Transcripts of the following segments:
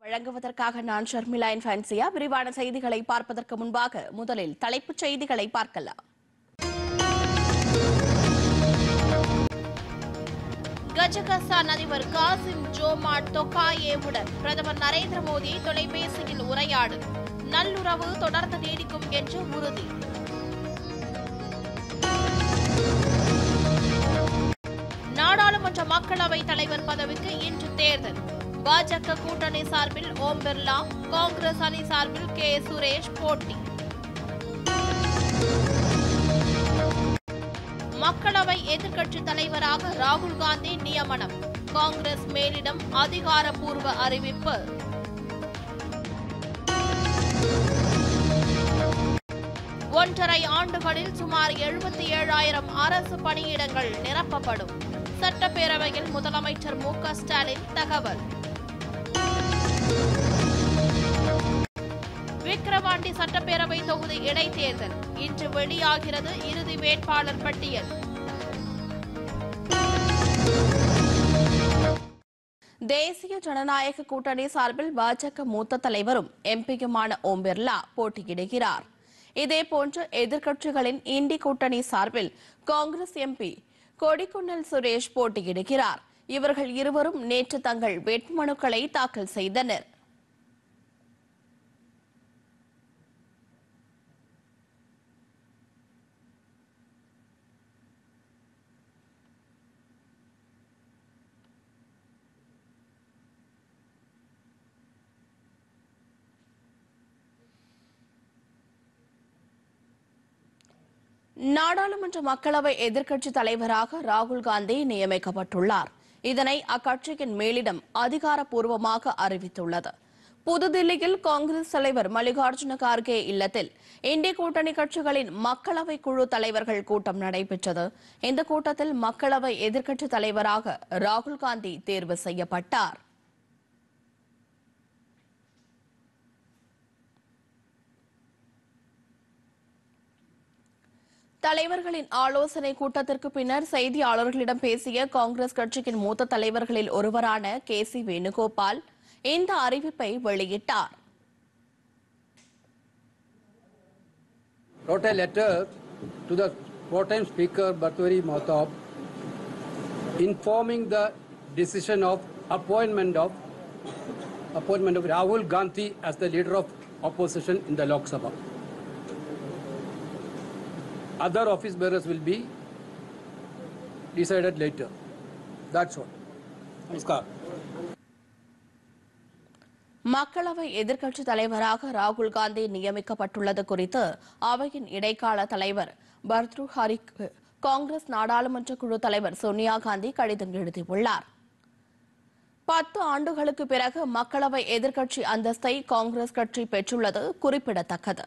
வழங்குவதற்காக நான் ஷர்மிளா ஃபேன்சியா. விரிவான செய்திகளை பார்ப்பதற்கு முன்பாக முதலில் தலைப்புச் செய்திகளை பார்க்கலாம். கஜகஸ்தான் அதிபர் காசிம் ஜோமாட் தொகாயேவுடன் பிரதமர் நரேந்திர மோடி தொலைபேசியில் உரையாடல். நல்லுறவு தொடர்ந்து நீடிக்கும் என்று உறுதி. நாடாளுமன்ற மக்களவைத் தலைவர் பதவிக்கு இன்று தேர்தல். பாஜக கூட்டணி சார்பில் ஓம் பிர்லா, காங்கிரஸ் அணி சார்பில் கே. சுரேஷ் போட்டி. மக்களவை எதிர்க்கட்சித் தலைவராக ராகுல் காந்தி நியமனம். காங்கிரஸ் மேலிடம் அதிகாரப்பூர்வ அறிவிப்பு. ஒன்றரை ஆண்டுகளில் சுமார் 77,000 அரசு பணியிடங்கள் நிரப்பப்படும். சட்டப்பேரவையில் முதலமைச்சர் மு.க. ஸ்டாலின் தகவல். விக்கிரவாண்டி சட்டப்பேரவை தொகுதி இடைத்தேர்தல். இன்று வெளியாகிறது இறுதி வேட்பாளர் பட்டியல். தேசிய ஜனநாயக கூட்டணி சார்பில் பாஜக மூத்த தலைவரும் எம்பியுமான ஓம் பிர்லா போட்டியிடுகிறார். இதேபோன்று எதிர்க்கட்சிகளின் இண்டி கூட்டணி சார்பில் காங்கிரஸ் எம்பி கொடிக்குன்னல் சுரேஷ் போட்டியிடுகிறார். இவர்கள் இருவரும் நேற்று தங்கள் வேட்புமனுக்களை தாக்கல் செய்தனர். நாடாளுமன்ற மக்களவை எதிர்க்கட்சித் தலைவராக ராகுல் காந்தி நியமிக்கப்பட்டுள்ளார். இதனை அக்கட்சியின் மேலிடம் அதிகாரப்பூர்வமாக அறிவித்துள்ளது. புதுதில்லியில் காங்கிரஸ் தலைவர் மல்லிகார்ஜுன கார்கே இல்லத்தில் இந்திய கூட்டணி கட்சிகளின் மக்களவை குழு தலைவர்கள் கூட்டம் நடைபெற்றது. இந்த கூட்டத்தில் மக்களவை எதிர்க்கட்சித் தலைவராக ராகுல் காந்தி தேர்வு செய்யப்பட்டார். தலைவர்களின் ஆலோசனை கூட்டத்திற்கு பின்னர் செய்தியாளர்களிடம் பேசிய காங்கிரஸ் கட்சியின் மூத்த தலைவர்களில் ஒருவரான கே.சி. வேணுகோபால் இந்த அறிவிப்பை வெளியிட்டார். wrote a letter to the pro-time speaker Bhartwari Mahtab informing the decision of appointment of Rahul Gandhi as the leader of opposition in the Lok Sabha. Other office bearers will be decided later. That's all. Namaskar. மக்களவை எதிர்க்கட்சித் தலைவராக ராகுல் காந்தி நியமிக்கப்பட்டுள்ளது குறித்து அவையின் இடைக்கால தலைவர் பர்த்ருஹாரிக்கு காங்கிரஸ் நாடாளுமன்ற குழு தலைவர் சோனியா காந்தி கடிதம் எழுதியுள்ளார். 10 ஆண்டுகளுக்கு பிறகு மக்களவை எதிர்க்கட்சி அந்தஸ்தை காங்கிரஸ் கட்சி பெற்றுள்ளது குறிப்பிடத்தக்கது.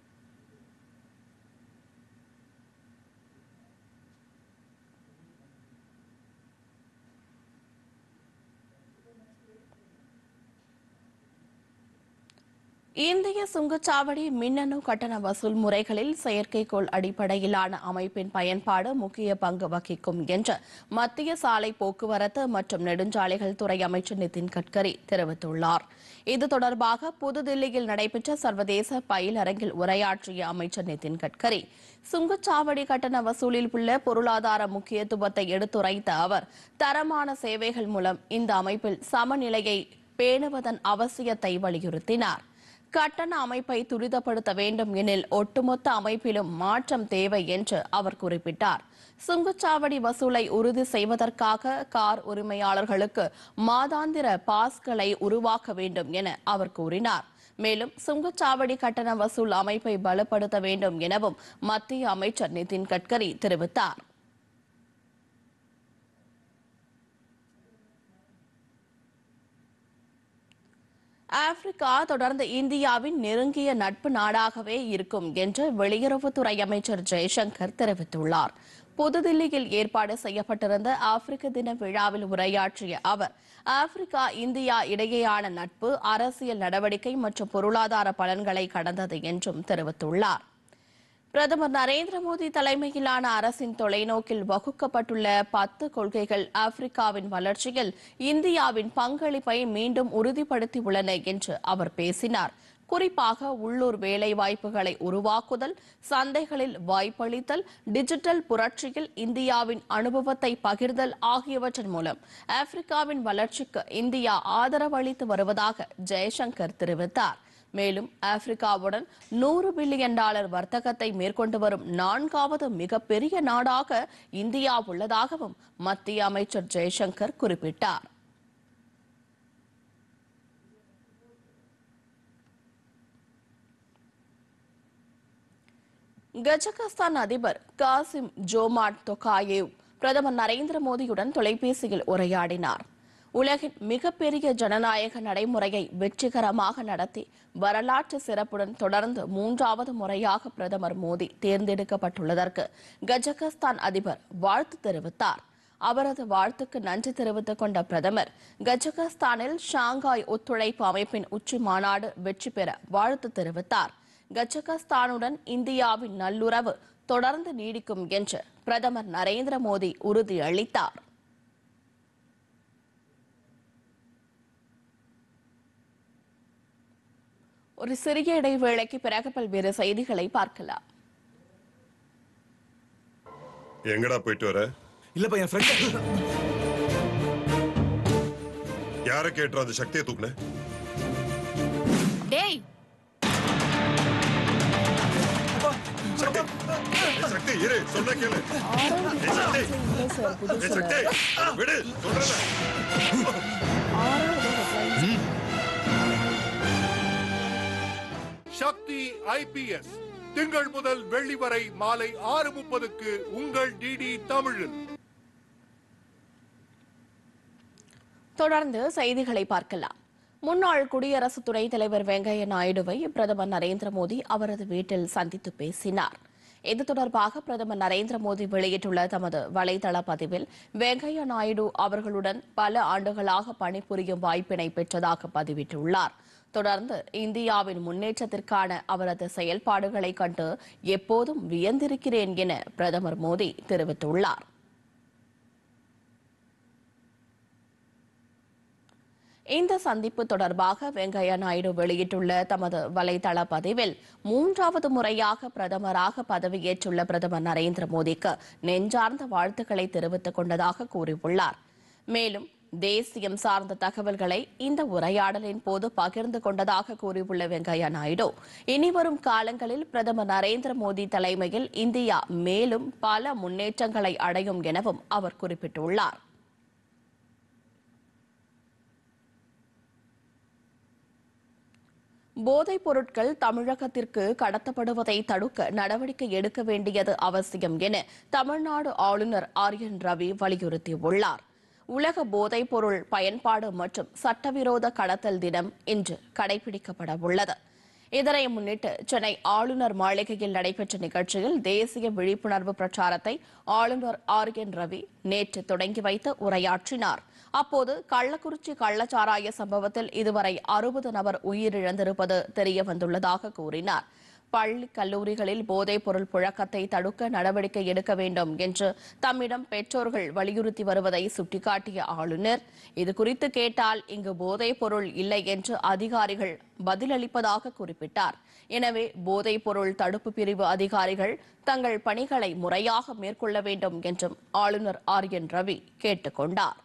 இந்திய சுங்கச்சாவடி மின்னணு கட்டண வசூல் முறைகளில் செயற்கைக்கோள் அடிப்படையிலான அமைப்பின் பயன்பாடு முக்கிய பங்கு வகிக்கும் என்று மத்திய சாலை போக்குவரத்து மற்றும் நெடுஞ்சாலைகள் துறை அமைச்சர் நிதின் கட்கரி தெரிவித்துள்ளார். இது தொடர்பாக புதுதில்லியில் நடைபெற்ற சர்வதேச பயிலரங்கில் உரையாற்றிய அமைச்சர் நிதின் கட்கரி சுங்கச்சாவடி கட்டண வசூலில் உள்ள பொருளாதார முக்கியத்துவத்தை எடுத்துரைத்த அவர் தரமான சேவைகள் மூலம் இந்த அமைப்பில் சமநிலையை பேணுவதன் அவசியத்தை வலியுறுத்தினார். கட்டண அமைப்பை துரிதப்படுத்த வேண்டும் எனில் ஒட்டுமொத்த அமைப்பிலும் மாற்றம் தேவை என்று அவர் குறிப்பிட்டார். சுங்கச்சாவடி வசூலை உறுதி செய்வதற்காக கார் உரிமையாளர்களுக்கு மாதாந்திர பாஸ்களை உருவாக்க வேண்டும் என அவர் கூறினார். மேலும் சுங்கச்சாவடி கட்டண வசூல் அமைப்பை பலப்படுத்த வேண்டும் எனவும் மத்திய அமைச்சர் நிதின் கட்கரி தெரிவித்தார். ஆப்பிரிக்கா தொடர்ந்து இந்தியாவின் நெருங்கிய நட்பு நாடாகவே இருக்கும் என்று வெளியுறவுத்துறை அமைச்சர் ஜெய்சங்கர் தெரிவித்துள்ளார். புதுதில்லியில் ஏற்பாடு செய்யப்பட்டிருந்த ஆப்பிரிக்க தின விழாவில் உரையாற்றிய அவர் ஆப்பிரிக்கா இந்தியா இடையேயான நட்பு அரசியல் நடவடிக்கை மற்றும் பொருளாதார பலன்களை கடந்தது என்றும் தெரிவித்துள்ளார். பிரதமர் நரேந்திர மோடி தலைமையிலான அரசின் தொலைநோக்கில் வகுக்கப்பட்டுள்ள 10 கொள்கைகள் ஆப்பிரிக்காவின் வளர்ச்சியில் இந்தியாவின் பங்களிப்பை மீண்டும் உறுதிப்படுத்தியுள்ளன என்று அவர் பேசினார். குறிப்பாக உள்ளூர் வேலைவாய்ப்புகளை உருவாக்குதல், சந்தைகளில் வாய்ப்பளித்தல், டிஜிட்டல் புரட்சியில் இந்தியாவின் அனுபவத்தை பகிர்தல் ஆகியவற்றின் மூலம் ஆப்பிரிக்காவின் வளர்ச்சிக்கு இந்தியா ஆதரவு அளித்து வருவதாக ஜெய்சங்கர் தெரிவித்தார். மேலும் ஆப்பிரிக்காவுடன் $100 பில்லியன் வர்த்தகத்தை மேற்கொண்டு வரும் 4வது மிகப்பெரிய நாடாக இந்தியா உள்ளதாகவும் மத்திய அமைச்சர் ஜெய்சங்கர் குறிப்பிட்டார். கஜகஸ்தான் அதிபர் காசிம் ஜோமாட் தொகாயேவ் பிரதமர் நரேந்திர மோடியுடன் தொலைபேசியில் உரையாடினார். உலகின் மிகப்பெரிய ஜனநாயக நடைமுறையை வெற்றிகரமாக நடத்தி வரலாற்று சிறப்புடன் தொடர்ந்து 3வது முறையாக பிரதமர் மோடி தேர்ந்தெடுக்கப்பட்டுள்ளதற்கு கஜகஸ்தான் அதிபர் வாழ்த்து தெரிவித்தார். அவரது வாழ்த்துக்கு நன்றி தெரிவித்துக் கொண்ட பிரதமர் கஜகஸ்தானில் ஷாங்காய் ஒத்துழைப்பு அமைப்பின் உச்சி மாநாடு வெற்றி பெற வாழ்த்து தெரிவித்தார். கஜகஸ்தானுடன் இந்தியாவின் நல்லுறவு தொடர்ந்து நீடிக்கும் என்று பிரதமர் நரேந்திர மோடி உறுதியளித்தார். ஒரு சிறிய இடைவேளைக்கு பிறகு பல்வேறு செய்திகளை பார்க்கலாம். எங்கடா போயிட்டு வர? இல்லப்பா, என் ஃப்ரெண்ட். யார கேட்ற அந்த சக்தியை தூக்குன? டேய், சக்தி இரு, சொன்னா கேளு. சக்தி விடு, சொல்றல. சக்தி ஐபிஎஸ் திங்கள் முதல் வெள்ளி வரை மாலை 6:30க்கு உங்கள் டிடி தமிழில். தொடர்ந்து செய்திகளை பார்க்கலாம். முன்னாள் குடியரசு துணைத் தலைவர் வெங்கையா நாயுடுவை பிரதமர் நரேந்திர மோடி அவரது வீட்டில் சந்தித்து பேசினார். இது தொடர்பாக பிரதமர் நரேந்திர மோடி வெளியிட்டுள்ள தமது வலைதள பதிவில் வெங்கையா நாயுடு அவர்களுடன் பல ஆண்டுகளாக பணிபுரியும் வாய்ப்பினை பெற்றதாக பதிவிட்டுள்ளார். தொடர்ந்து இந்தியாவின் முன்னேற்றத்திற்கான அவரது செயல்பாடுகளை கண்டு எப்போதும் வியந்திருக்கிறேன் என பிரதமர் மோடி தெரிவித்துள்ளார். இந்த சந்திப்பு தொடர்பாக வெங்கையா நாயுடு வெளியிட்டுள்ள தமது வலைதள பதிவில் 3வது முறையாக பிரதமராக பதவியேற்றுள்ள பிரதமர் நரேந்திர மோடிக்கு நெஞ்சார்ந்த வாழ்த்துக்களை தெரிவித்துக் கொண்டதாக கூறியுள்ளார். மேலும் தேசியம் சார்ந்த தகவல்களை இந்த உரையாடலின் போது பகிர்ந்து கொண்டதாக கூறியுள்ள வெங்கையா நாயுடு, இனிவரும் காலங்களில் பிரதமர் நரேந்திர மோடி தலைமையில் இந்தியா மேலும் பல முன்னேற்றங்களை அடையும் எனவும் அவர் குறிப்பிட்டுள்ளார். போதைப் பொருட்கள் தமிழகத்திற்கு கடத்தப்படுவதை தடுக்க நடவடிக்கை எடுக்க வேண்டியது அவசியம் என தமிழ்நாடு ஆளுநர் ஆர்.என். ரவி வலியுறுத்தியுள்ளார். உலக போதைப் பொருள் பயன்பாடு மற்றும் சட்டவிரோத கடத்தல் தினம் இன்று கடைபிடிக்கப்பட உள்ளது. இதனை முன்னிட்டு சென்னை ஆளுநர் மாளிகையில் நடைபெற்ற நிகழ்ச்சியில் தேசிய விழிப்புணர்வு பிரச்சாரத்தை ஆளுநர் ஆர்.என். ரவி நேற்று தொடங்கி வைத்து உரையாற்றினார். அப்போது கள்ளக்குறிச்சி கள்ளச்சாராய சம்பவத்தில் இதுவரை 60 நபர் உயிரிழந்திருப்பது தெரியவந்துள்ளதாக கூறினார். பள்ளி கல்லூரிகளில் போதைப் பொருள் புழக்கத்தை தடுக்க நடவடிக்கை எடுக்க வேண்டும் என்று தம்மிடம் பெற்றோர்கள் வலியுறுத்தி வருவதை சுட்டிக்காட்டிய ஆளுநர், இதுகுறித்து கேட்டால் இங்கு போதைப் பொருள் இல்லை என்று அதிகாரிகள் பதிலளிப்பதாக குறிப்பிட்டார். எனவே போதைப் பொருள் தடுப்பு பிரிவு அதிகாரிகள் தங்கள் பணிகளை முறையாக மேற்கொள்ள வேண்டும் என்றும் ஆளுநர் ஆர்.என். ரவி கேட்டுக் கொண்டார்.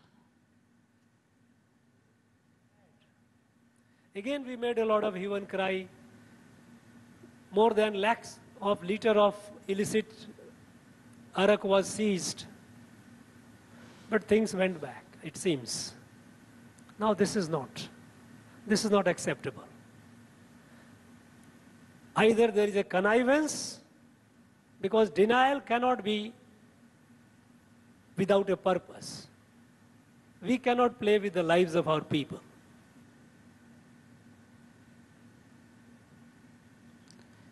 Again, we made a lot of hue and cry. More than lakhs of liter of illicit arak was seized. But things went back, it seems. Now this is not acceptable. Either there is a connivance, because denial cannot be without a purpose. We cannot play with the lives of our people.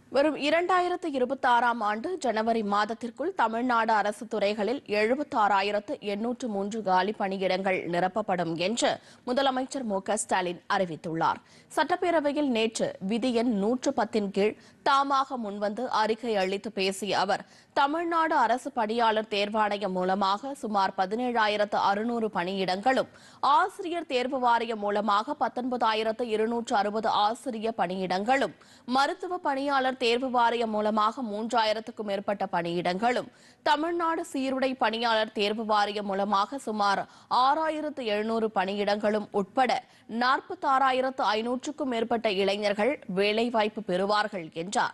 வரும் 2026ஆம் ஆண்டு ஜனவரி மாதத்திற்குள் தமிழ்நாடு அரசு துறைகளில் 76,803 காலி பணியிடங்கள் நிரப்பப்படும் என்று முதலமைச்சர் மு.க.ஸ்டாலின் அறிவித்துள்ளார். சட்டப்பேரவையில் நேற்று விதி எண் 110 கீழ் தாமாக முன்வந்து அறிக்கை அளித்து பேசிய அவர், தமிழ்நாடு அரசு பணியாளர் தேர்வாணையம் மூலமாக சுமார் 17,600 பணியிடங்களும், ஆசிரியர் தேர்வு வாரியம் மூலமாக 19,260 ஆசிரியர் பணியிடங்களும், மருத்துவ பணியாளர் தேர்வு வாரியம் மூலமாக 3,000க்கும் மேற்பட்ட பணியிடங்களும், தமிழ்நாடு சீருடை பணியாளர் தேர்வு வாரியம் மூலமாக சுமார் 6,700 பணியிடங்களும் உட்பட 46,500க்கும் மேற்பட்ட இளைஞர்கள் வேலைவாய்ப்பு பெறுவார்கள் என்றார்.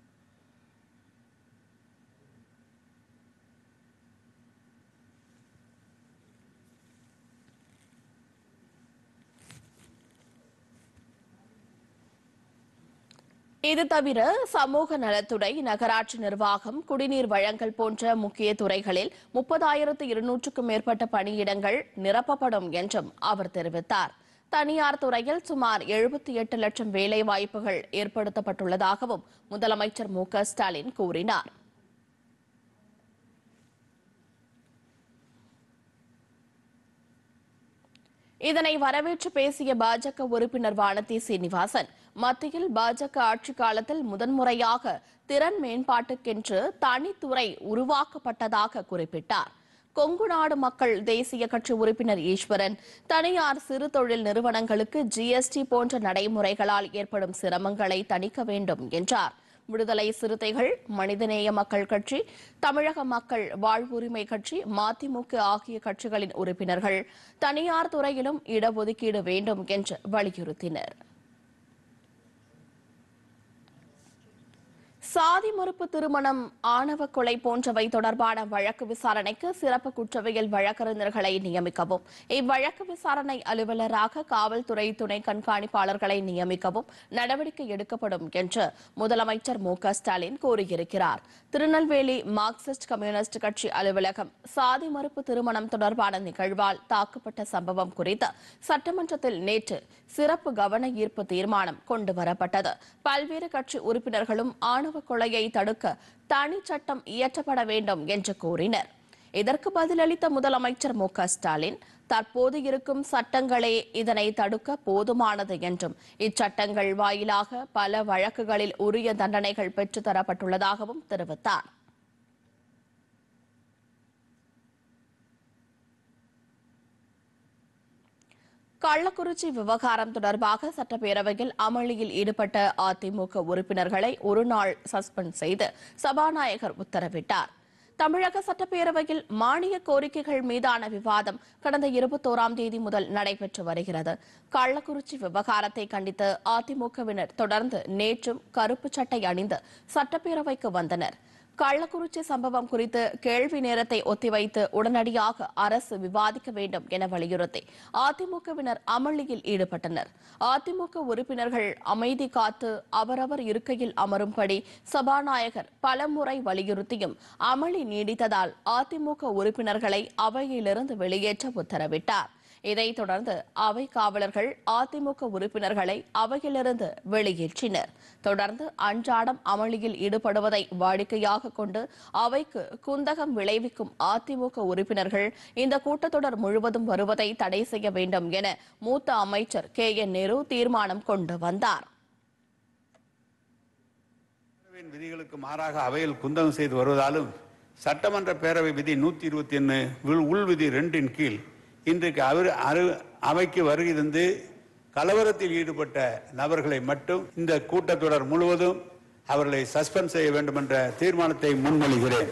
இது தவிர சமூக நலத்துறை, நகராட்சி நிர்வாகம், குடிநீர் வழங்கல் போன்ற முக்கிய துறைகளில் 30,200க்கும் மேற்பட்ட பணியிடங்கள் நிரப்பப்படும் என்றும் அவர் தெரிவித்தார். தனியார் துறையில் சுமார் 78 லட்சம் வேலைவாய்ப்புகள் ஏற்படுத்தப்பட்டுள்ளதாகவும் முதலமைச்சர் மு.க.ஸ்டாலின் கூறினார். இதனை வரவேற்று பேசிய பாஜக உறுப்பினர் வானதி சீனிவாசன், மத்தியில் பாஜக ஆட்சி காலத்தில் முதன்முறையாக திறன் மேம்பாட்டுக்கென்று தனித்துறை உருவாக்கப்பட்டதாக குறிப்பிட்டார். கொங்கு நாடு மக்கள் தேசிய கட்சி உறுப்பினர் ஈஸ்வரன், தனியார் சிறு தொழில் நிறுவனங்களுக்கு ஜிஎஸ்டி போன்ற நடைமுறைகளால் ஏற்படும் சிரமங்களை தணிக்க வேண்டும் என்றார். விடுதலை சிறுத்தைகள், மனிதநேய மக்கள் கட்சி, தமிழக மக்கள் வாழ்வுரிமை கட்சி, மதிமுக ஆகிய கட்சிகளின் உறுப்பினர்கள் தனியார் துறையிலும் இடஒதுக்கீடு வேண்டும் என்று வலியுறுத்தினர். சாதி மறுப்பு திருமணம், ஆணவ கொலை போன்றவை தொடர்பான வழக்கு விசாரணைக்கு சிறப்பு குற்றவியல் வழக்கறிஞர்களை நியமிக்கவும், இவ்வழக்கு விசாரணை அலுவலராக காவல்துறை துணை கண்காணிப்பாளர்களை நியமிக்கவும் நடவடிக்கை எடுக்கப்படும் என்று முதலமைச்சர் மு.க.ஸ்டாலின் கூறியிருக்கிறார். திருநெல்வேலி மார்க்சிஸ்ட் கம்யூனிஸ்ட் கட்சி அலுவலகம் சாதி மறுப்பு திருமணம் தொடர்பான நிகழ்வால் தாக்கப்பட்ட சம்பவம் குறித்து சட்டமன்றத்தில் நேற்று சிறப்பு கவன ஈர்ப்பு தீர்மானம் கொண்டுவரப்பட்டது. பல்வேறு கட்சி உறுப்பினர்களும் ஆணவ கொலையை தடுக்க தனி சட்டம் இயற்றப்பட வேண்டும் என்று கூறினர். இதற்கு பதிலளித்த முதலமைச்சர் மு.க.ஸ்டாலின், தற்போது இருக்கும் சட்டங்களே இதனை தடுக்க போதுமானது என்றும், இச்சட்டங்கள் வாயிலாக பல வழக்குகளில் உரிய தண்டனைகள் பெற்றுத்தரப்பட்டுள்ளதாகவும் தெரிவித்தார். கள்ளக்குறிச்சி விவகாரம் தொடர்பாக சட்டப்பேரவையில் அமளியில் ஈடுபட்ட அதிமுக உறுப்பினர்களை ஒருநாள் சஸ்பெண்ட் செய்து சபாநாயகர் உத்தரவிட்டார். தமிழக சட்டப்பேரவையில் மானிய கோரிக்கைகள் மீதான விவாதம் கடந்த 21ஆம் தேதி முதல் நடைபெற்று வருகிறது. கள்ளக்குறிச்சி விவகாரத்தை கண்டித்து அதிமுகவினர் தொடர்ந்து நேற்றும் கருப்பு சட்டை அணிந்து சட்டப்பேரவைக்கு வந்தனர். கள்ளக்குறிச்சி சம்பவம் குறித்து கேள்வி நேரத்தை ஒத்திவைத்து உடனடியாக அரசு விவாதிக்க வேண்டும் என வலியுறுத்தி அதிமுகவினர் அமளியில் ஈடுபட்டனர். அதிமுக உறுப்பினர்கள் அமைதி காத்து அவரவர் இருக்கையில் அமரும்படி சபாநாயகர் பலமுறை வலியுறுத்தியும் அமளி நீடித்ததால் அதிமுக உறுப்பினர்களை அவையிலிருந்து வெளியேற்ற உத்தரவிட்டார். இதைத் தொடர்ந்து அவை காவலர்கள் அதிமுக உறுப்பினர்களை அவையிலிருந்து வெளியேற்றினர். தொடர்ந்து அன்றாடம் அமளியில் ஈடுபடுவதை வாடிக்கையாக கொண்டு அவைக்கு குந்தகம் விளைவிக்கும் அதிமுக உறுப்பினர்கள் இந்த கூட்டத்தொடர் முழுவதும் வருவதை தடை செய்ய வேண்டும் என மூத்த அமைச்சர் கே.என். நேரு தீர்மானம் கொண்டு வந்தார். விதிகளுக்கு மாறாக அவையில் குந்தகம் செய்து வருவதாலும் சட்டமன்ற பேரவை விதி 121 உள் விதி 2 கீழ் இன்றைக்கு அவைக்கு வருகை தந்து கலவரத்தில் ஈடுபட்ட நபர்களை மட்டும் இந்த கூட்டத்தொடர் முழுவதும் அவர்களை சஸ்பெண்ட் செய்ய வேண்டும் என்ற தீர்மானத்தை முன்மொழிகிறேன்.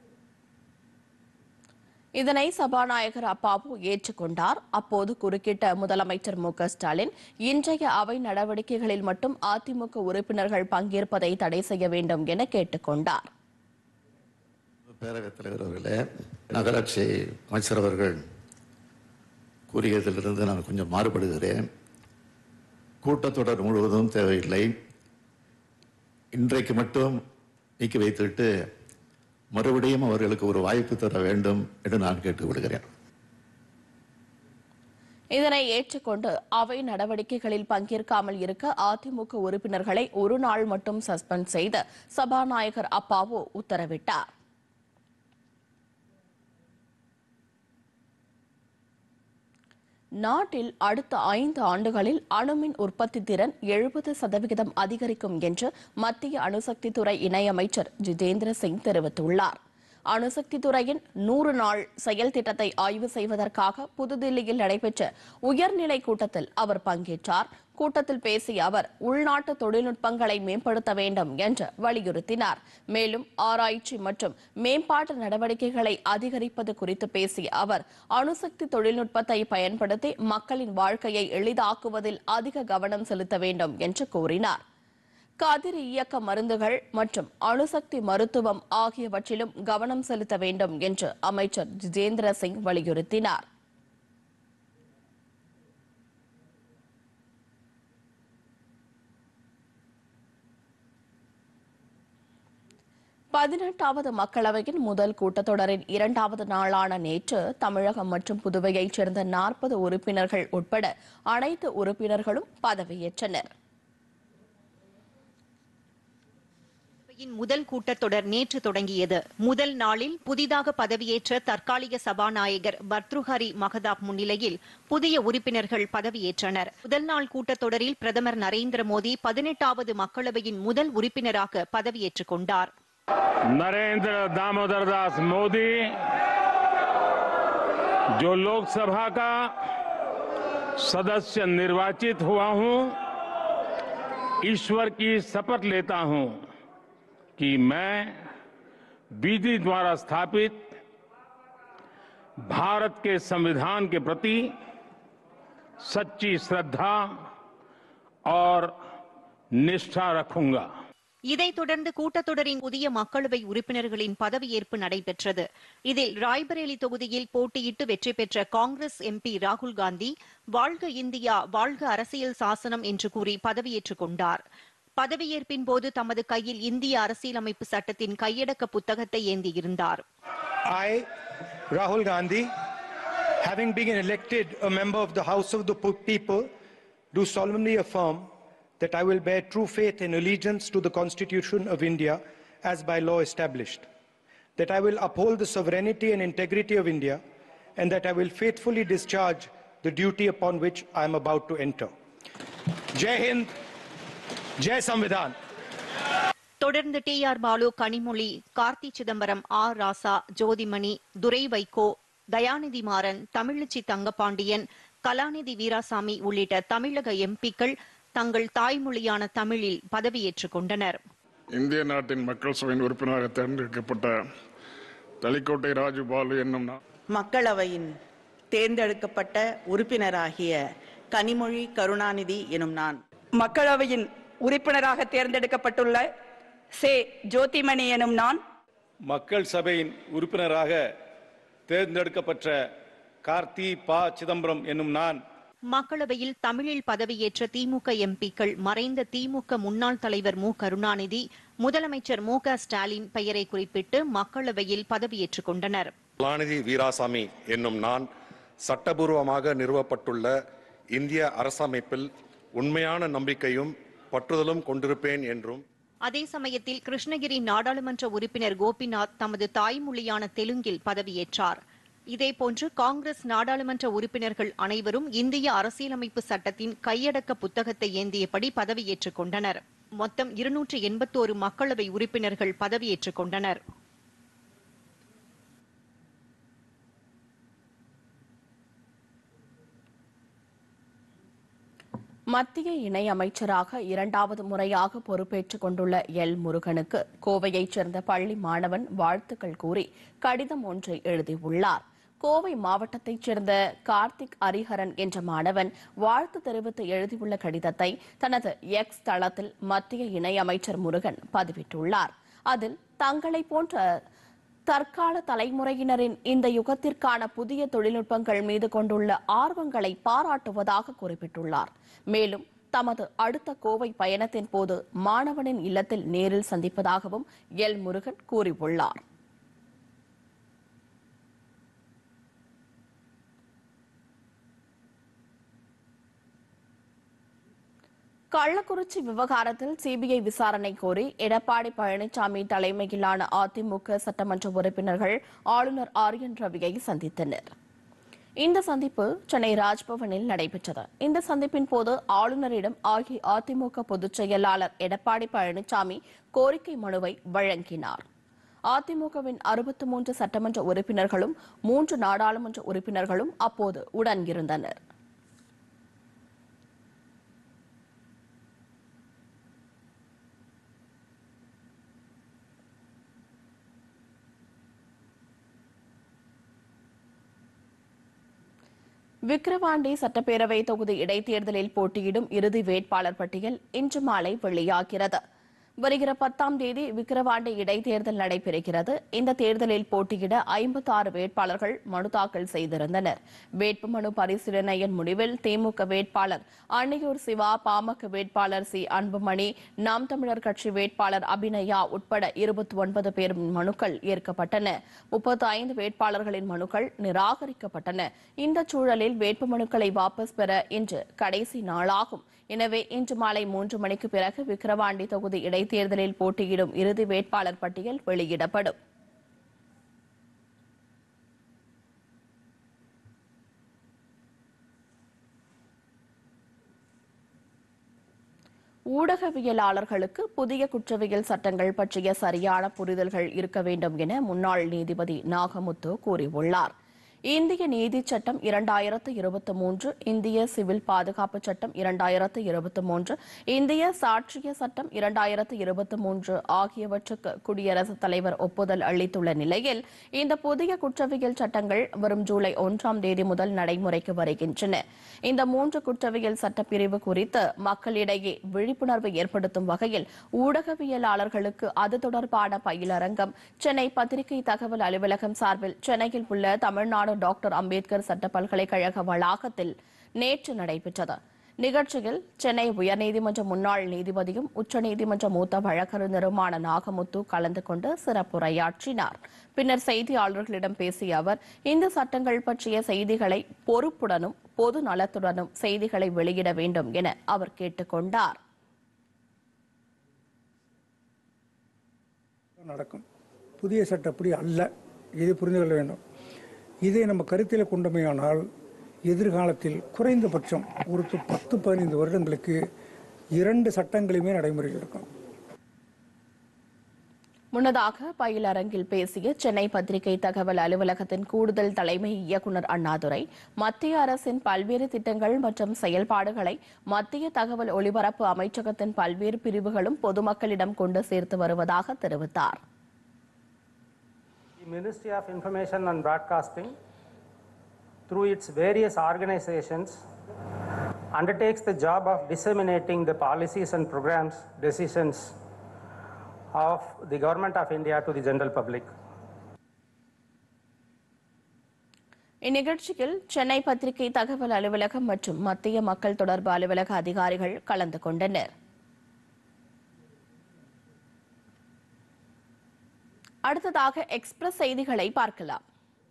இதனை சபாநாயகர் அப்பாவு ஏற்றுக்கொண்டார். அப்போது குறுக்கிட்ட முதலமைச்சர் மு.க.ஸ்டாலின், இன்றைய அவை நடவடிக்கைகளில் மட்டும் அதிமுக உறுப்பினர்கள் பங்கேற்பதை தடை செய்ய வேண்டும் என கேட்டுக் கொண்டார். பேரவைத் தலைவர் அவர்களே, நகராட்சி அமைச்சர் அவர்கள் கூறியதிலிருந்து நான் கொஞ்சம் மாறுபடுகிறேன். கூட்டத்தொடர் முழுவதும் தேவையில்லை, இன்றைக்கு மட்டும் நீக்கி வைத்துவிட்டு மறுபடியும் அவர்களுக்கு ஒரு வாய்ப்பு தர வேண்டும் என்று நான் கேட்டுக் கொள்கிறேன். இதனை ஏற்றுக்கொண்டு அவை நடவடிக்கைகளில் பங்கேற்காமல் இருக்க அதிமுக உறுப்பினர்களை ஒரு நாள் மட்டும் சஸ்பெண்ட் செய்து சபாநாயகர் அப்பாவு உத்தரவிட்டார். நாட்டில் அடுத்த 5 ஆண்டுகளில் அணுமின் உற்பத்தி திறன் 70% அதிகரிக்கும் என்று மத்திய அணுசக்தி துறை இணையமைச்சர் ஜிதேந்திர சிங் தெரிவித்துள்ளார். அணுசக்தி துறையின் 100 நாள் செயல் திட்டத்தை ஆய்வு செய்வதற்காக புதுதில்லியில் நடைபெற்ற உயர்நிலை கூட்டத்தில் அவர் பங்கேற்றார். கூட்டத்தில் பேசிய அவர் உள்நாட்டு தொழில்நுட்பங்களை மேம்படுத்த வேண்டும் என்று வலியுறுத்தினார். மேலும் ஆராய்ச்சி மற்றும் மேம்பாட்டு நடவடிக்கைகளை அதிகரிப்பது குறித்து பேசிய அவர் அணுசக்தி தொழில்நுட்பத்தை பயன்படுத்தி மக்களின் வாழ்க்கையை எளிதாக்குவதில் அதிக கவனம் செலுத்த வேண்டும் என்று கூறினார். கதிர் இயக்க மருந்துகள் மற்றும் அணுசக்தி மருத்துவம் ஆகியவற்றிலும் கவனம் செலுத்த வேண்டும் என்று அமைச்சர் ஜிதேந்திர சிங் வலியுறுத்தினார். பதினெட்டாவது மக்களவையின் முதல் கூட்டத்தொடரின் 2வது நாளான நேற்று தமிழகம் மற்றும் புதுவையைச் சேர்ந்த 40 உறுப்பினர்கள் உட்பட அனைத்து உறுப்பினர்களும் பதவியேற்றனர். முதல் கூட்டத்தொடர் நேற்று தொடங்கியது. முதல் நாளில் புதிதாக பதவியேற்ற தற்காலிக சபாநாயகர் பர்த்ருஹரி மகதாப் முன்னிலையில் புதிய உறுப்பினர்கள் பதவியேற்றனர். முதல் நாள் கூட்டத்தொடரில் பிரதமர் நரேந்திர மோடி 18வது மக்களவையின் முதல் உறுப்பினராக பதவியேற்றுக் கொண்டார். नरेंद्र दामोदर दास मोदी जो लोकसभा का सदस्य निर्वाचित हुआ हूं, ईश्वर की शपथ लेता हूं कि मैं विधि द्वारा स्थापित भारत के संविधान के प्रति सच्ची श्रद्धा और निष्ठा रखूंगा. இதைத் தொடர்ந்து கூட்டத்தொடரின் புதிய மக்களவை உறுப்பினர்களின் பதவியேற்பு நடைபெற்றது. இதில் ராய்பரேலி தொகுதியில் போட்டியிட்டு வெற்றி பெற்ற காங்கிரஸ் எம்பி ராகுல் காந்தி வாழ்க இந்தியா வாழ்க அரசியல் சாசனம் என்று கூறி பதவியேற்றுக் கொண்டார். பதவியேற்பின் போது தமது கையில் இந்திய அரசியலமைப்பு சட்டத்தின் கையடக்க புத்தகத்தை ஏந்தியிருந்தார். I, Rahul Gandhi, having been elected a member of the House of the People, do solemnly affirm that I will bear true faith and allegiance to the Constitution of India as by law established, that I will uphold the sovereignty and integrity of India, and that I will faithfully discharge the duty upon which I am about to enter. Jai Hind, Jai Samvidhan. தொடர்ந்து டி.ஆர். பாலு, கனிமொழி, கார்த்தி சிதம்பரம், ஆர். ராசா, ஜோதிமணி, துரை வைகோ, தயாநிதி மாறன், தமிழச்சி தங்கபாண்டியன், கலாநிதி வீராசாமி உள்ளிட்ட தமிழக எம்பிக்கள் தங்கள் தாய்மொழியான தமிழில் பதவியேற்றுக் கொண்டனர். இந்திய நாட்டின் மக்கள் சபையின் உறுப்பினராக தேர்ந்தெடுக்கப்பட்ட தலிக்கோட்டை ராஜு பாலு என்னும் மக்களவையின் தேர்ந்தெடுக்கப்பட்ட உறுப்பினராகிய கனிமொழி கருணாநிதி எனும் நான் மக்களவையின் உறுப்பினராக தேர்ந்தெடுக்கப்பட்டுள்ள சே ஜோதிமணி எனும் நான் மக்கள் சபையின் உறுப்பினராக தேர்ந்தெடுக்கப்பட்ட கார்த்தி பா சிதம்பரம் என்னும் நான் மக்களவையில் தமிழில் பதவியேற்ற திமுக எம்பிக்கள் மறைந்த திமுக முன்னாள் தலைவர் மு. கருணாநிதி, முதலமைச்சர் மு. க. ஸ்டாலின் பெயரை குறிப்பிட்டு மக்களவையில் பதவியேற்றுக் கொண்டனர். கலாநிதி வீராசாமி என்னும் நான் சட்டபூர்வமாக நிறுவப்பட்டுள்ள இந்திய அரசமைப்பில் உண்மையான நம்பிக்கையும் பற்றுதலும் கொண்டிருப்பேன் என்றும். அதே சமயத்தில் கிருஷ்ணகிரி நாடாளுமன்ற உறுப்பினர் கோபிநாத் தமது தாய்மொழியான தெலுங்கில் பதவியேற்றார். இதேபோன்று காங்கிரஸ் நாடாளுமன்ற உறுப்பினர்கள் அனைவரும் இந்திய அரசியலமைப்பு சட்டத்தின் கையடக்க புத்தகத்தை ஏந்தியபடி பதவியேற்றுக் கொண்டனர். மொத்தம் 281 மக்களவை உறுப்பினர்கள் பதவியேற்றுக் கொண்டனர். மத்திய இணையமைச்சராக 2வது முறையாக பொறுப்பேற்றுக் கொண்டுள்ள எல். முருகனுக்கு கோவையைச் சேர்ந்த பள்ளி மாணவன் வாழ்த்துக்கள் கூறி கடிதம் ஒன்றை எழுதியுள்ளார். கோவை மாவட்டத்தைச் சேர்ந்த கார்த்திக் ஹரிஹரன் என்ற மாணவன் வாழ்த்து தெரிவித்து எழுதியுள்ள கடிதத்தை தனது எக்ஸ் தளத்தில் மத்திய இணையமைச்சர் முருகன் பதிவிட்டுள்ளார். அதில் தங்களை போன்ற தற்கால தலைமுறையினரின் இந்த யுகத்திற்கான புதிய தொழில்நுட்பங்கள் மீது கொண்டுள்ள ஆர்வங்களை பாராட்டுவதாக குறிப்பிட்டுள்ளார். மேலும் தமது அடுத்த கோவை பயணத்தின் போது மாணவனின் இல்லத்தில் நேரில் சந்திப்பதாகவும் எல். முருகன் கூறியுள்ளார். கள்ளக்குறிச்சி விவகாரத்தில் சிபிஐ விசாரணை கோரி எடப்பாடி பழனிசாமி தலைமையிலான அதிமுக சட்டமன்ற உறுப்பினர்கள் ஆளுநர் ஆர்.என். ரவியை சந்தித்தனர். இந்த சந்திப்பு சென்னை ராஜ்பவனில் நடைபெற்றது. இந்த சந்திப்பின் போது ஆளுநரிடம் அஇஅதிமுக பொதுச் செயலாளர் எடப்பாடி பழனிசாமி கோரிக்கை மனுவை வழங்கினார். அதிமுகவின் 63 சட்டமன்ற உறுப்பினர்களும் 3 நாடாளுமன்ற உறுப்பினர்களும் அப்போது உடன் இருந்தனர். விக்கிரவாண்டி சட்டப்பேரவை தொகுதி இடைத்தேர்தலில் போட்டியிடும் இறுதி வேட்பாளர் பட்டியல் இன்று மாலை வெளியாகிறது. வருகிற 10ஆம் தேதி விக்கிரவாண்டி இடைத்தேர்தல் நடைபெறுகிறது. இந்த தேர்தலில் போட்டியிட 56 வேட்பாளர்கள் மனு தாக்கல் செய்திருந்தனர். வேட்புமனு பரிசீலனையின் முடிவில் திமுக வேட்பாளர் அன்னியூர் சிவா, பாமக வேட்பாளர் சி. அன்புமணி, நாம் தமிழர் கட்சி வேட்பாளர் அபிநயா உட்பட 29 பேரின் மனுக்கள் ஏற்கப்பட்டன. 35 வேட்பாளர்களின் மனுக்கள் நிராகரிக்கப்பட்டன. இந்த சூழலில் வேட்புமனுக்களை வாபஸ் பெற இன்று கடைசி நாளாகும். எனவே இன்று மாலை 3 மணிக்கு பிறகு விக்கிரவாண்டி தொகுதி இடைத்தேர்தலில் போட்டியிடும் இறுதி வேட்பாளர் பட்டியல் வெளியிடப்படும். ஊடகவியலாளர்களுக்கு புதிய குற்றவியல் சட்டங்கள் பற்றிய சரியான புரிதல்கள் இருக்க வேண்டும் என முன்னாள் நீதிபதி நாகமுத்து கூறியுள்ளார். இந்திய நீதிச் சட்டம் 2023, இந்திய சிவில் பாதுகாப்பு சட்டம் 2023, இந்திய சாட்சிய சட்டம் 2023 ஆகியவற்றுக்கு குடியரசுத் தலைவர் ஒப்புதல் அளித்துள்ள நிலையில் இந்த புதிய குற்றவியல் சட்டங்கள் வரும் ஜூலை 1ஆம் தேதி முதல் நடைமுறைக்கு வருகின்றன. இந்த 3 குற்றவியல் சட்டப்பிரிவு குறித்து மக்களிடையே விழிப்புணர்வு ஏற்படுத்தும் வகையில் ஊடகவியலாளர்களுக்கு அது தொடர்பான பயிலரங்கம் சென்னை பத்திரிகை தகவல் அலுவலகம் சார்பில் சென்னையில் உள்ள தமிழ்நாடு டாக்டர் அம்பேத்கர் சட்ட பல்கலைக்கழக வளாகத்தில் நேற்று நடைபெற்றது. நிகழ்ச்சியில் சென்னை உயர்நீதிமன்ற முன்னாள் நீதிபதியும் உச்சநீதிமன்ற மூத்த வழக்கறிஞருமான நாகமுத்து கலந்து கொண்டு சிறப்புரையாற்றினார். பின்னர் செய்தியாளர்களிடம் பேசிய அவர், இந்த சட்டங்கள் பற்றிய செய்திகளை பொறுப்புடனும் பொது நலத்துடனும் செய்திகளை வெளியிட வேண்டும் என அவர் கேட்டுக் கொண்டார். நடக்கும் புதிய சட்டப்படி அல்ல, இது புரிந்து கொள்ள வேண்டும். இதை நம்ம கருத்தில் கொண்டமையானால் எதிர்காலத்தில் குறைந்தபட்சம் ஒரு 10-15 வருடங்களுக்கு 2 சட்டங்களுமே நடைமுறையில் இருக்கும். முன்னதாக பயிலரங்கில் பேசிய சென்னை பத்திரிகை தகவல் அலுவலகத்தின் கூடுதல் தலைமை இயக்குநர் அண்ணாதுரை, மத்திய அரசின் பல்வேறு திட்டங்கள் மற்றும் செயல்பாடுகளை மத்திய தகவல் ஒலிபரப்பு அமைச்சகத்தின் பல்வேறு பிரிவுகளும் பொதுமக்களிடம் கொண்டு சேர்த்து வருவதாக தெரிவித்தார். The Ministry of Information and Broadcasting, through its various organizations, undertakes the job of disseminating the policies and programs, decisions of the Government of India to the general public. இந்நிகழ்ச்சியில் சென்னை பத்திரிகை தகவல் அலுவலகம் மற்றும் மத்திய மக்கள் தொடர்பு அலுவலக அதிகாரிகள் கலந்து கொண்டனர். அடுத்ததாக எக்ஸ்பிரஸ் செய்திகளை பார்க்கலாம்.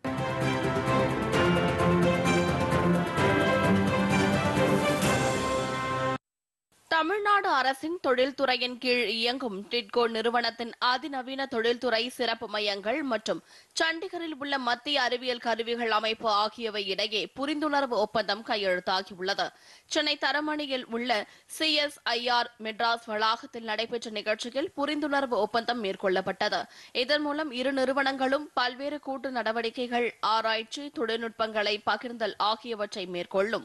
தமிழ்நாடு அரசின் தொழில்துறையின் கீழ் இயங்கும் டிட்கோ நிறுவனத்தின் அதிநவீன தொழில்துறை சிறப்பு மையங்கள் மற்றும் சண்டிகரில் உள்ள மத்திய அறிவியல் கருவிகள் அமைப்பு ஆகியவை இடையே புரிந்துணர்வு ஒப்பந்தம் கையெழுத்தாகியுள்ளது. சென்னை தரமணியில் உள்ள CSIR மெட்ராஸ் வளாகத்தில் நடைபெற்ற நிகழ்ச்சியில் புரிந்துணர்வு ஒப்பந்தம் மேற்கொள்ளப்பட்டது. இதன் மூலம் இரு நிறுவனங்களும் பல்வேறு கூட்டு நடவடிக்கைகள், ஆராய்ச்சி, தொழில்நுட்பங்களை பகிர்ந்தல் ஆகியவற்றை மேற்கொள்ளும்.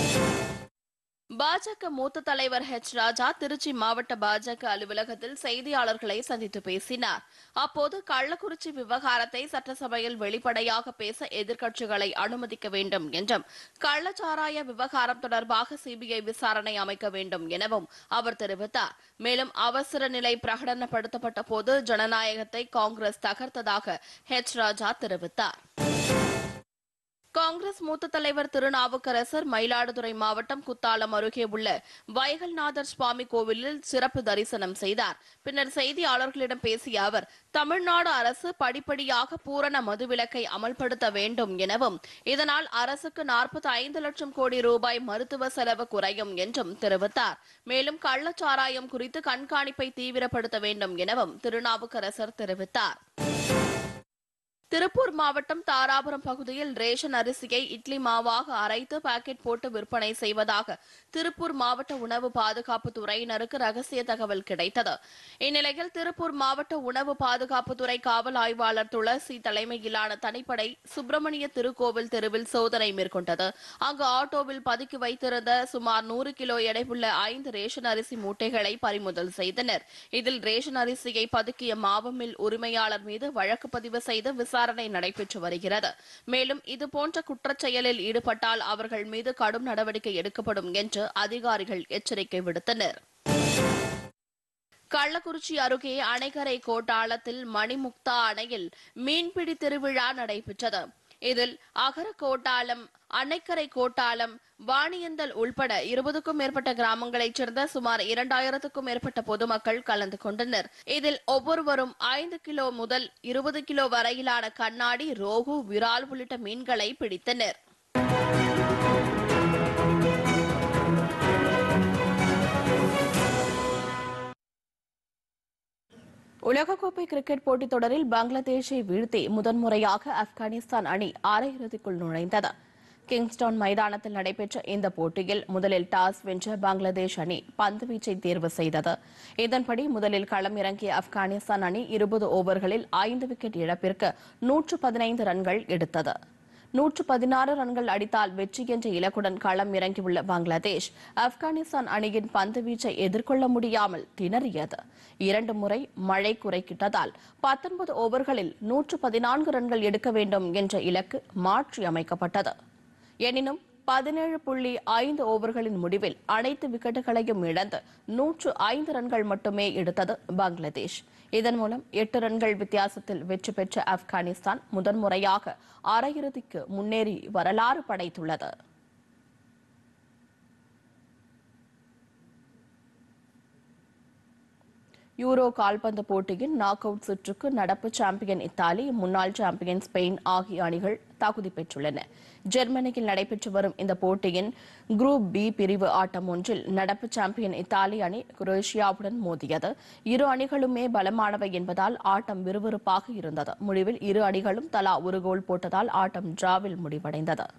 பாஜக மூத்த தலைவர் ராஜா திருச்சி மாவட்ட பாஜக அலுவலகத்தில் செய்தியாளர்களை சந்தித்து பேசினார். அப்போது கள்ளக்குறிச்சி விவகாரத்தை சட்டசபையில் வெளிப்படையாக பேச எதிர்க்கட்சிகளை அனுமதிக்க வேண்டும் என்றும், கள்ளச்சாராய விவகாரம் தொடர்பாக சிபிஐ விசாரணை அமைக்க வேண்டும் எனவும் அவர் தெரிவித்தார். மேலும் அவசர நிலை பிரகடனப்படுத்தப்பட்ட போது ஜனநாயகத்தை காங்கிரஸ் தகர்த்ததாக ராஜா தெரிவித்தார். காங்கிரஸ் மூத்த தலைவர் திருநாவுக்கரசர் மயிலாடுதுறை மாவட்டம் குத்தாலம் அருகே உள்ள வைகல்நாதர் சுவாமி கோவிலில் சிறப்பு தரிசனம் செய்தார். பின்னர் செய்தியாளர்களிடம் பேசிய அவர், தமிழ்நாடு அரசு படிப்படியாக பூரண மதுவிலக்கை அமல்படுத்த வேண்டும் எனவும், இதனால் அரசுக்கு 45 லட்சம் கோடி ரூபாய் மருத்துவ செலவு குறையும் என்றும் தெரிவித்தார். மேலும் கள்ளச்சாராயம் குறித்து கண்காணிப்பை தீவிரப்படுத்த வேண்டும் எனவும் திருநாவுக்கரசர் தெரிவித்தார். திருப்பூர் மாவட்டம் தாராபுரம் பகுதியில் ரேஷன் அரிசியை இட்லி மாவாக அரைத்து பாக்கெட் போட்டு விற்பனை செய்வதாக திருப்பூர் மாவட்ட உணவு பாதுகாப்பு துறையினருக்கு ரகசிய தகவல் கிடைத்தது. இந்நிலையில் திருப்பூர் மாவட்ட உணவு பாதுகாப்புத்துறை காவல் ஆய்வாளர் துளசி தலைமையிலான தனிப்படை சுப்பிரமணிய திருக்கோவில் தெருவில் சோதனை மேற்கொண்டது. அங்கு ஆட்டோவில் பதுக்கி வைத்திருந்த சுமார் 100 கிலோ எடையுள்ள 5 ரேஷன் அரிசி மூட்டைகளை பறிமுதல் செய்தனர். இதில் ரேஷன் அரிசியை பதுக்கிய மாவு மில் உரிமையாளர் மீது வழக்கு பதிவு செய்து விசாரணை நடைபெற்று வருகிறது. மேலும் இதுபோன்ற குற்றச்செயலில் ஈடுபட்டால் அவர்கள் மீது கடும் நடவடிக்கை எடுக்கப்படும் என்று அதிகாரிகள் எச்சரிக்கை விடுத்தனர். கள்ளக்குறிச்சி அருகே அணைக்கரை கோட்டாளத்தில் மணிமுக்தா அணையில் மீன்பிடி திருவிழா நடைபெற்றது. இதில் அகரகோட்டாலம், அணைக்கரை கோட்டாலம், வாணியந்தல் உள்பட 20க்கும் மேற்பட்ட கிராமங்களைச் சேர்ந்த சுமார் 2000க்கும் மேற்பட்ட பொதுமக்கள் கலந்து கொண்டனர். இதில் ஒவ்வொருவரும் 5 கிலோ முதல் 20 கிலோ வரையிலான கண்ணாடி, ரோகு, விரால் உள்ளிட்ட மீன்களை பிடித்தனர். உலகக்கோப்பை கிரிக்கெட் போட்டித் தொடரில் பங்களாதேஷை வீழ்த்தி முதன்முறையாக ஆப்கானிஸ்தான் அணி அரையிறுதிக்குள் நுழைந்தது. கிங்ஸ்டவுன் மைதானத்தில் நடைபெற்ற இந்த போட்டியில் முதலில் டாஸ் வென்ற பங்களாதேஷ் அணி பந்துவீச்சை தேர்வு செய்தது. இதன்படி முதலில் களமிறங்கிய ஆப்கானிஸ்தான் அணி 20 ஓவர்களில் 5 விக்கெட் இழப்பிற்கு 115 ரன்கள் எடுத்தது. 116 ரன்கள் அடித்தால் வெற்றி என்ற இலக்குடன் களம் இறங்கியுள்ள பங்களாதேஷ் ஆப்கானிஸ்தான் அணியின் பந்துவீச்சை எதிர்கொள்ள முடியாமல் திணறியது. 2 முறை மழை குறுக்கிட்டதால் 19 ஓவர்களில் 114 ரன்கள் எடுக்க வேண்டும் என்ற இலக்கு மாற்றி அமைக்கப்பட்டது. எனினும் 17.5 ஓவர்களின் முடிவில் அனைத்து விக்கெட்டுகளையும் இழந்து 105 ரன்கள் மட்டுமே எடுத்தது பங்களாதேஷ். இதன் மூலம் 8 ரன்கள் வித்தியாசத்தில் வெற்றி பெற்ற ஆப்கானிஸ்தான் முதன்முறையாக அரையிறுதிக்கு முன்னேறி வரலாறு படைத்துள்ளது. யூரோ கால்பந்து போட்டியின் நாக் அவுட் சுற்றுக்கு நடப்பு சாம்பியன் இத்தாலி, முன்னாள் சாம்பியன் ஸ்பெயின் ஆகிய அணிகள் தகுதி பெற்றுள்ளன. ஜெர்மனியில் நடைபெற்று வரும் இந்த போட்டியின் குரூப் பி பிரிவு ஆட்டம் ஒன்றில் நடப்பு சாம்பியன் இத்தாலி அணி குரோஷியாவுடன் மோதியது. இரு அணிகளுமே பலமானவை என்பதால் ஆட்டம் விறுவிறுப்பாக இருந்தது. முடிவில் இரு அணிகளும் தலா ஒரு கோல் போட்டதால் ஆட்டம் டிராவில் முடிவடைந்தது.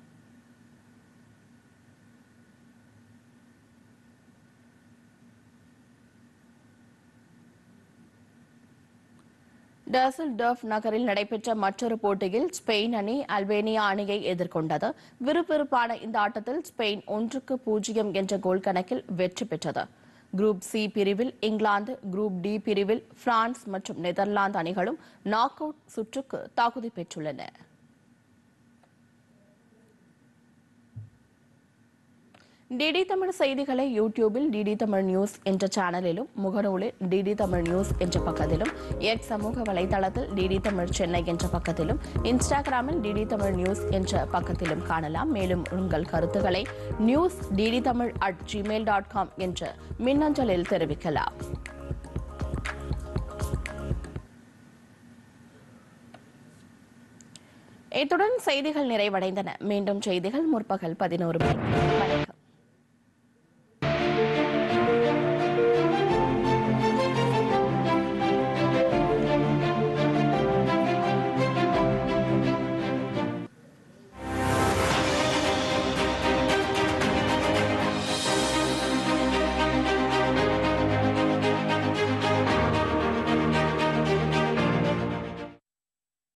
டசல்டர்ஃப் நகரில் நடைபெற்ற மற்றொரு போட்டியில் ஸ்பெயின் அணி அல்பேனியா அணியை எதிர்கொண்டது. விறுவிறுப்பான இந்த ஆட்டத்தில் ஸ்பெயின் 1-0 என்ற கோல் கணக்கில் வெற்றி பெற்றது. குரூப் சி பிரிவில் இங்கிலாந்து, குரூப் டி பிரிவில் பிரான்ஸ் மற்றும் நெதர்லாந்து அணிகளும் நாக் அவுட் சுற்றுக்கு தகுதி பெற்றுள்ளன. டிடி தமிழ் செய்திகளை யூடியூபில் டிடி தமிழ் நியூஸ் என்ற சேனலிலும், முகநூலில் டிடி தமிழ் நியூஸ் என்ற பக்கத்திலும், எக்ஸ் சமூக வலைதளத்தில் டிடி தமிழ் சென்னை என்ற பக்கத்திலும், இன்ஸ்டாகிராமில் டிடி தமிழ் நியூஸ் என்ற பக்கத்திலும் காணலாம். மேலும் உங்கள் கருத்துக்களை news@gmail.com என்ற மின்னஞ்சலில் தெரிவிக்கலாம். இத்துடன் செய்திகள் நிறைவடைந்தன. மீண்டும் செய்திகள் முற்பகல் 11 மணிக்கு.